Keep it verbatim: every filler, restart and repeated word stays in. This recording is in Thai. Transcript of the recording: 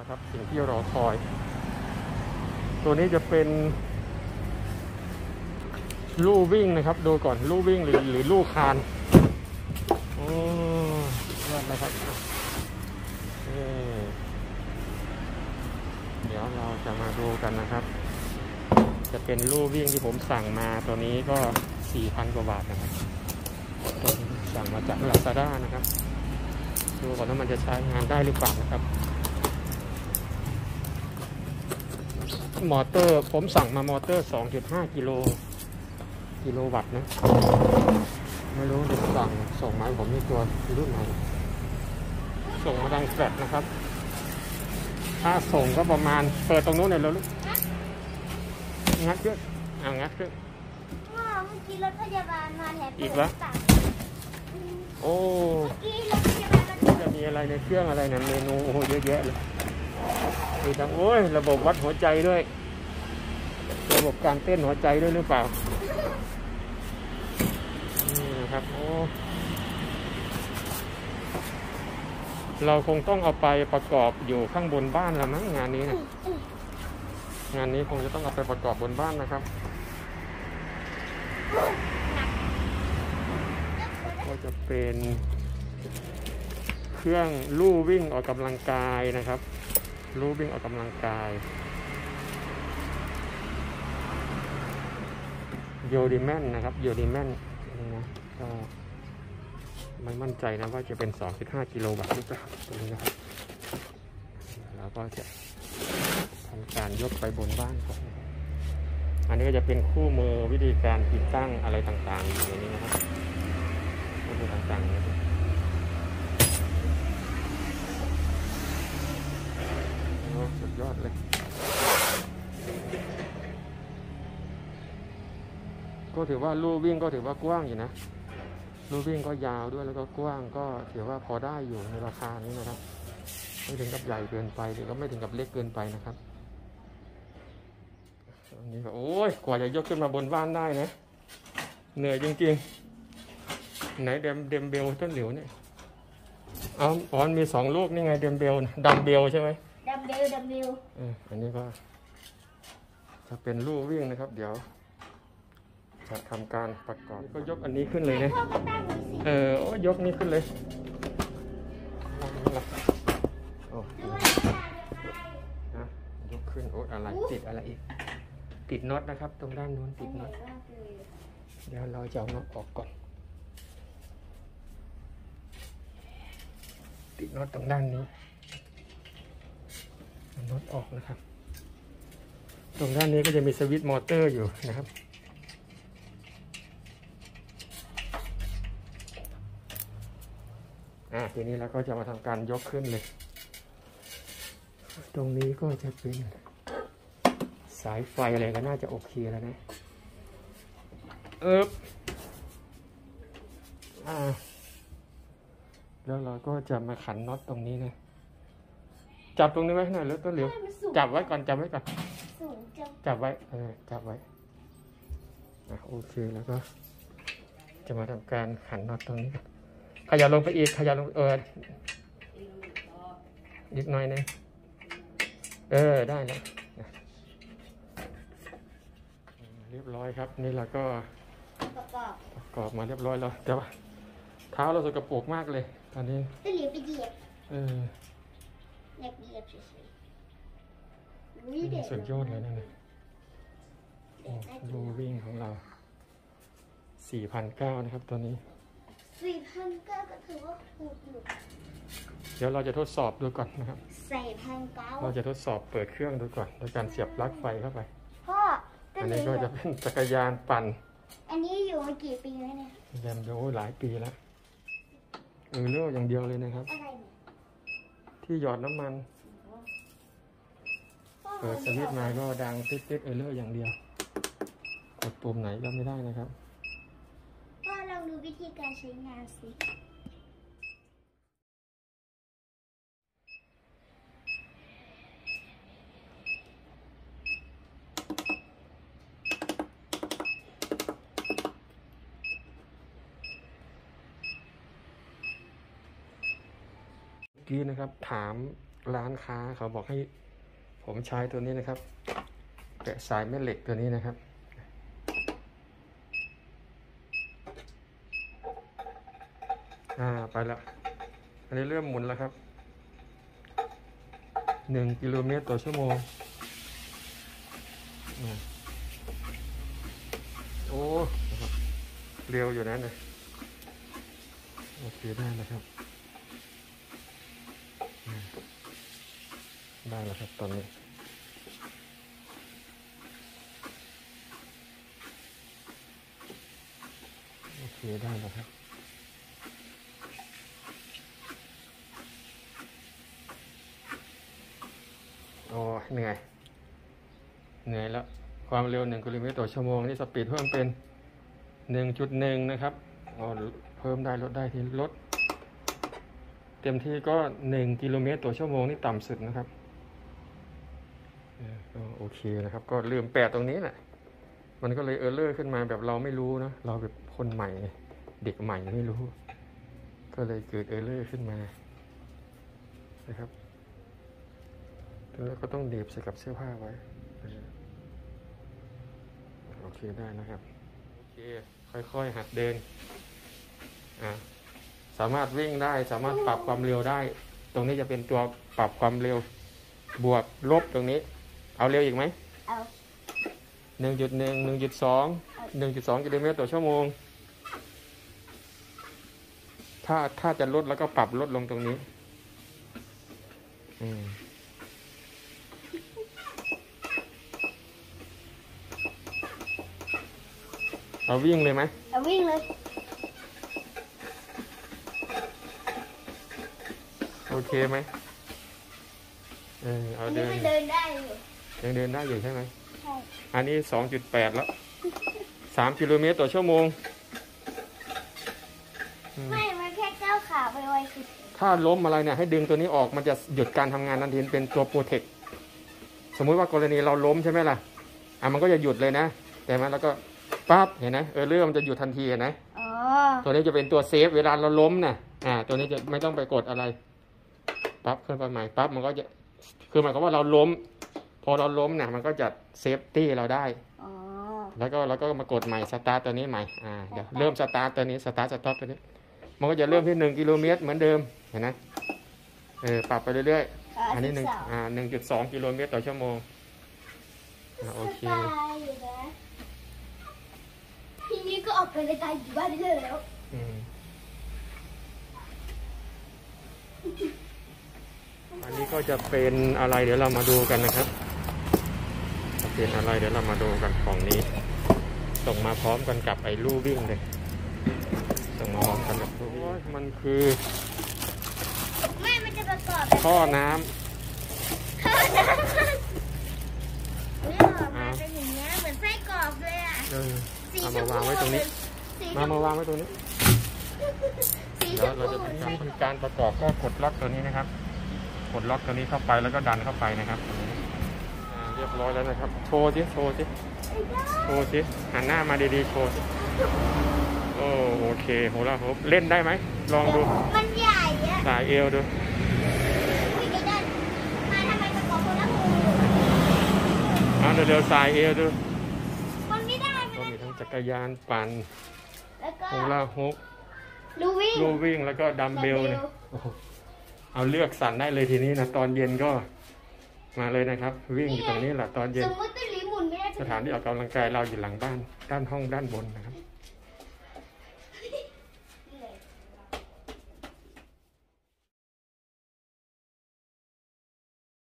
นะครับสิ่งที่รอคอยตัวนี้จะเป็นลู่วิ่งนะครับดูก่อนลู่วิ่งหรือหรือลู่คานโอ้ยอดนะครับเดี๋ยวเราจะมาดูกันนะครับจะเป็นลู่วิ่งที่ผมสั่งมาตัวนี้ก็ สี่พัน กว่าบาทนะครับสั่งมาจาก Lazada นะครับดูก่อนว่ามันจะใช้งานได้หรือเปล่านะครับมอเตอร์ผมสั่งมามอเตอร์ สองจุดห้า กิโลกิโลวัตต์นะไม่รู้จะสั่งส่งมาผมนี่ตัวรุ่นไหนส่งมาทางแฟลชนะครับถ้าส่งก็ประมาณเปิดตรงโน้นเลยแล้วลูกงัดขึ้นอ่างัดขึ้นว้าวเมื่อกี้รถพยาบาลมาแถมอีกแล้วโอ้เมื่อกี้รถพยาบาลมันจะมีอะไรในเครื่องอะไรเนี่ยเมนูโอ้เยอะแยะเลยมีทั้งโอ้ยระบบวัดหัวใจด้วยระบบการเต้นหัวใจด้วยหรือเปล่านี่นะครับโอ้เราคงต้องเอาไปประกอบอยู่ข้างบนบ้านละมั้งงานนี้นะงานนี้คงจะต้องเอาไปประกอบบนบ้านนะครับก็จะเป็นเครื่องลู่วิ่งออกกำลังกายนะครับลู่วิ่งออกกำลังกายโยดิแมนนะครับโยดิแมนนี่นะก็ไม่มั่นใจนะว่าจะเป็น สองจุดห้า กิโลวัตต์หรือเปล่าตรงนี้นะครับแล้วก็จะทำการยกไปบนบ้านก่อนอันนี้ก็จะเป็นคู่มือวิธีการติดตั้งอะไรต่างๆอยู่ในนี้นะครับคู่มือต่างๆนะครับสุดยอดเลยก็ถือว่าลู่วิ่งก็ถือว่ากว้างอยู่นะลู่วิ่งก็ยาวด้วยแล้วก็กว้างก็ถือว่าพอได้อยู่ในราคานี้นะครับไม่ถึงกับใหญ่เกินไปหรือก็ไม่ถึงกับเล็กเกินไปนะครับอันนี้ก็โอ้ยกว่าจะยกขึ้นมาบนบ้านได้นะเหนื่อยจริงๆไหนเดมเดมเบลต้นเหลียวเนี่ยเอาอ๋อมีสองลูกนี่ไงเดมเบลดัมเบลใช่ไหมดัมเบลดัมเบลอันนี้ก็จะเป็นลู่วิ่งนะครับเดี๋ยวจะทำการประกอบก็ยกอันนี้ขึ้นเลยนะเออโอ้ยกนี้ขึ้นเลยโอ้นะยกขึ้นโอ้อะไรติดอะไรอีกติดน็อตนะครับตรงด้านนู้นติดน็อตเดี๋ยวเราจะเอาน็อตออกก่อนติดน็อตตรงด้านนี้น็อตออกนะครับตรงด้านนี้ก็จะมีสวิตช์มอเตอร์อยู่นะครับอ่าทีนี้เราก็จะมาทำการยกขึ้นเลยตรงนี้ก็จะเป็นสายไฟอะไรก็น่าจะโอเคแล้วนะเอ๊บอ่าแล้วเราก็จะมาขันน็อตตรงนี้นะจับตรงนี้ไว้หน่อยแล้วต้นเหลียวจับไว้ก่อนจับไว้ก่อนจับไว้เออจับไว้อ่ะโอเคแล้วก็จะมาทำการขันน็อตตรงนี้ขยับลงไปอีกขยับลงเอออีกหน่อยนึงเออได้แล้วเรียบร้อยครับนี่เราก็ประกอบประกอบมาเรียบร้อยแล้วแต่ว่าเท้าเราสกปรกมากเลยตอนนี้จะเหลียวไปเหยียบเอออยากเหยียบเฉยๆสุดยอดเลยนั่นเลยลู่วิ่งของเรา สี่พันเก้าร้อย นะครับตัวนี้สี่พันเก้าร้อย ก็ถือว่าถูกอยู่เดี๋ยวเราจะทดสอบดูก่อนนะครับสี่พันเก้าร้อยเราจะทดสอบเปิดเครื่องดูก่อนโดยการเสียบปลั๊กไฟเข้าไปพ่ออันนี้ก็จะเป็นจักรยานปั่นอันนี้อยู่มากี่ปีแล้วเนี่ยแรมโอ้หลายปีแล้วเออเลือกอย่างเดียวเลยนะครับที่หยอดน้ำมันเปิดสวิตช์มาก็ดังติ๊ดๆเออเลือกอย่างเดียวกดปุ่มไหนก็ไม่ได้นะครับพ่อลองดูวิธีการใช้งานสิกี้นะครับถามร้านค้าเขาบอกให้ผมใช้ตัวนี้นะครับแกะสายแม่เหล็กตัวนี้นะครับอ่าไปแล้วอันนี้เริ่มหมุนแล้วครับหนึ่งกิโลเมตรต่อชั่วโมงโอ้เร็วอยู่นะเนี่ยโอเคได้แล้วครับได้แล้วครับตอนนี้โอเคได้แล้วครับโอ้เหนื่อยเหนื่อยแล้วความเร็วหนึ่งกิโลเมตรต่อชั่วโมงนี่สปีดเพิ่มเป็นหนึ่งจุดหนึ่งนะครับอ๋อเพิ่มได้ลดได้ที่ลดเต็มที่ก็หนึ่งกิโลเมตรต่อชั่วโมงนี่ต่ำสุดนะครับก็โอเคนะครับก็ลืมแปะตรงนี้แหละมันก็เลยเออร์เลอร์ขึ้นมาแบบเราไม่รู้นะเราแบบคนใหม่เด็กใหม่ไม่รู้ก็เลยเกิดเออร์เลอร์ขึ้นมานะครับแล้วก็ต้องดีบใส่กับเสื้อผ้าไว้โอเคได้นะครับโอเคค่อยๆหัดเดินอ่าสามารถวิ่งได้สามารถปรับความเร็วได้ตรงนี้จะเป็นตัวปรับความเร็วบวกลบตรงนี้เอาเร็วอีกไหมเอาหนึ่งจุดหนึ่งหนึ่งจุดสองหนึ่งจุดสองกิโลเมตรต่อชั่วโมงถ้าถ้าจะลดแล้วก็ปรับลดลงตรงนี้อืมเอาวิ่งเลยไหมเอาวิ่งเลยโอเคไหมเออเอาเดินเดินได้อยู่ยังเดินได้อยู่ใช่ไหมใช่อันนี้สองจุดแปดแล้วสามกิโลเมตรต่อชั่วโมงไม่มันแค่ก้าวขาไปไวสุดถ้าล้มอะไรเนี่ยให้ดึงตัวนี้ออกมันจะหยุดการทำงานทันทีเป็นตัวโปรเทคสมมุติว่ากรณีเราล้มใช่ไหมล่ะอ่ะมันก็จะหยุดเลยนะแต่มันแล้วก็ปั๊บเห็นไหมเออเรื่องมันจะหยุดทันทีเห็นไหมอ๋อตัวนี้จะเป็นตัวเซฟเวลาเราล้มนะอ่าตัวนี้จะไม่ต้องไปกดอะไรปั๊บขึ้นไปใหม่ปั๊บมันก็จะคือหมายความว่าเราล้มพอเราล้มเนี่ยมันก็จะเซฟตี้เราได้อ๋อแล้วก็เราก็มากดใหม่สตาร์ทตัวนี้ใหม่อ่าเดี๋ยวเริ่มสตาร์ทตัวนี้สตาร์ทสต็อปตัวนี้มันก็จะเริ่มที่หนึ่งกิโลเมตรเหมือนเดิมเห็นไหมเออปรับไปเรื่อยๆอันนี้หนึ่งอ่าหนึ่งจุดสองกิโลเมตรต่อชั่วโมงอ่าโอเคทีนี้ก็ออกไปในตายอยู่บ้านได้แล้วอันนี้ก็จะเป็นอะไรเดี๋ยวเรามาดูกันนะครับจะเป็นอะไรเดี๋ยวเรามาดูกันของนี้ส่งมาพร้อมกันกับไอ้ลู่วิ่งเลยส่งมาพร้อมกันกับลู่วิ่งมันคือไม่มันจะประกอบท่อน้ำท่อน้ำนี่ออกมาเป็นอย่างเงี้ยเหมือนไส้กรอกเลยอ่ะเอามาวางไว้ตรงนี้มามาวางไว้ตรงนี้แล้วเราจะทำการประกอบก็กดล็อกตัวนี้นะครับกดล็อกตัวนี้เข้าไปแล้วก็ดันเข้าไปนะครับเรียบร้อยแล้วนะครับโชว์สิโชว์สิโชว์สิหันหน้ามาดีๆโชว์สิโอ้โอเคโหแล้วเล่นได้ไหมลองดูมันใหญ่อะสายเอวดูเอาเดี๋ยวสายเอวดูมันไม่ได้ก็มีทั้งจักรยานปั่นโฮล่าฮุกลู่วิ่งลู่วิ่งแล้วก็ดัมเบลเนี่ยเอาเลือกสั่นได้เลยทีนี้นะตอนเย็นก็มาเลยนะครับวิ่งอยู่ตรงนี้แหละตอนเย็นสถานที่ออกกำลังกายเราอยู่หลังบ้านด้านห้องด้านบนนะครับ